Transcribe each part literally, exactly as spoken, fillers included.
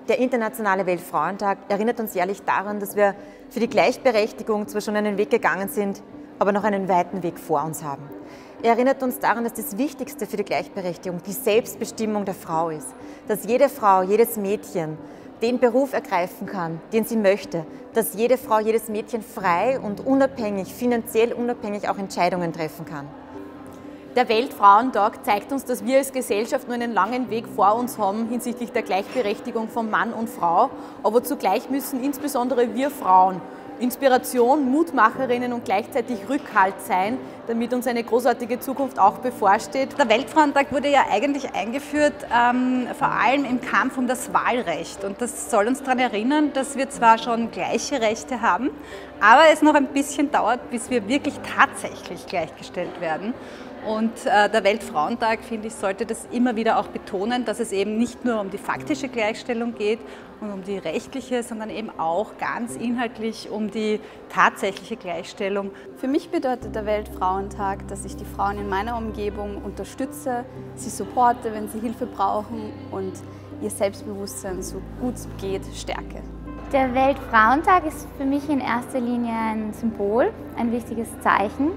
Der Internationale Weltfrauentag erinnert uns jährlich daran, dass wir für die Gleichberechtigung zwar schon einen Weg gegangen sind, aber noch einen weiten Weg vor uns haben. Er erinnert uns daran, dass das Wichtigste für die Gleichberechtigung die Selbstbestimmung der Frau ist. Dass jede Frau, jedes Mädchen den Beruf ergreifen kann, den sie möchte. Dass jede Frau, jedes Mädchen frei und unabhängig, finanziell unabhängig auch Entscheidungen treffen kann. Der Weltfrauentag zeigt uns, dass wir als Gesellschaft nur einen langen Weg vor uns haben hinsichtlich der Gleichberechtigung von Mann und Frau. Aber zugleich müssen insbesondere wir Frauen Inspiration, Mutmacherinnen und gleichzeitig Rückhalt sein, damit uns eine großartige Zukunft auch bevorsteht. Der Weltfrauentag wurde ja eigentlich eingeführt, ähm, vor allem im Kampf um das Wahlrecht. Und das soll uns daran erinnern, dass wir zwar schon gleiche Rechte haben, aber es noch ein bisschen dauert, bis wir wirklich tatsächlich gleichgestellt werden. Und äh, der Weltfrauentag, finde ich, sollte das immer wieder auch betonen, dass es eben nicht nur um die faktische Gleichstellung geht und um die rechtliche, sondern eben auch ganz inhaltlich um die tatsächliche Gleichstellung. Für mich bedeutet der Weltfrauentag, dass ich die Frauen in meiner Umgebung unterstütze, sie supporte, wenn sie Hilfe brauchen und ihr Selbstbewusstsein so gut es geht stärke. Der Weltfrauentag ist für mich in erster Linie ein Symbol, ein wichtiges Zeichen.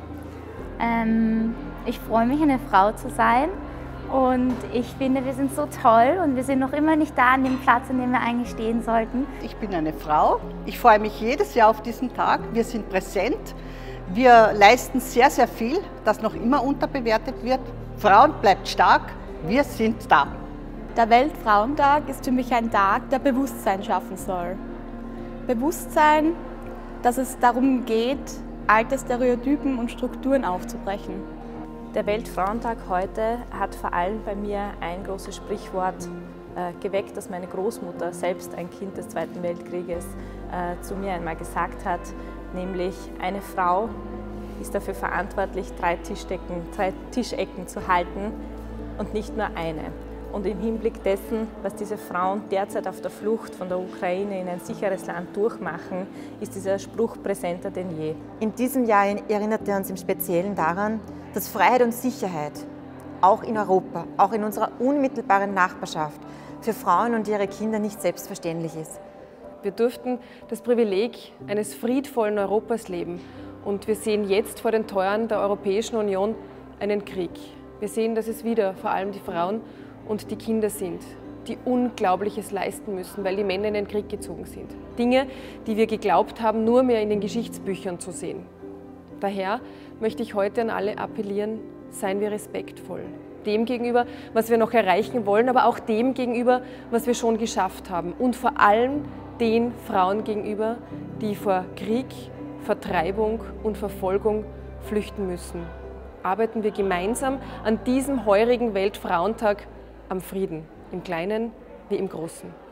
Ähm, Ich freue mich, eine Frau zu sein und ich finde, wir sind so toll und wir sind noch immer nicht da an dem Platz, an dem wir eigentlich stehen sollten. Ich bin eine Frau, ich freue mich jedes Jahr auf diesen Tag, wir sind präsent, wir leisten sehr, sehr viel, das noch immer unterbewertet wird. Frauen bleibt stark, wir sind da. Der Weltfrauentag ist für mich ein Tag, der Bewusstsein schaffen soll. Bewusstsein, dass es darum geht, alte Stereotypen und Strukturen aufzubrechen. Der Weltfrauentag heute hat vor allem bei mir ein großes Sprichwort äh, geweckt, das meine Großmutter, selbst ein Kind des Zweiten Weltkrieges, äh, zu mir einmal gesagt hat, nämlich eine Frau ist dafür verantwortlich, drei Tischdecken, drei Tischecken zu halten und nicht nur eine. Und im Hinblick dessen, was diese Frauen derzeit auf der Flucht von der Ukraine in ein sicheres Land durchmachen, ist dieser Spruch präsenter denn je. In diesem Jahr erinnert er uns im Speziellen daran, dass Freiheit und Sicherheit auch in Europa, auch in unserer unmittelbaren Nachbarschaft für Frauen und ihre Kinder nicht selbstverständlich ist. Wir durften das Privileg eines friedvollen Europas leben und wir sehen jetzt vor den Toren der Europäischen Union einen Krieg. Wir sehen, dass es wieder vor allem die Frauen und die Kinder sind, die Unglaubliches leisten müssen, weil die Männer in den Krieg gezogen sind. Dinge, die wir geglaubt haben, nur mehr in den Geschichtsbüchern zu sehen. Daher möchte ich heute an alle appellieren, seien wir respektvoll. Dem gegenüber, was wir noch erreichen wollen, aber auch dem gegenüber, was wir schon geschafft haben. Und vor allem den Frauen gegenüber, die vor Krieg, Vertreibung und Verfolgung flüchten müssen. Arbeiten wir gemeinsam an diesem heurigen Weltfrauentag am Frieden, im Kleinen wie im Großen.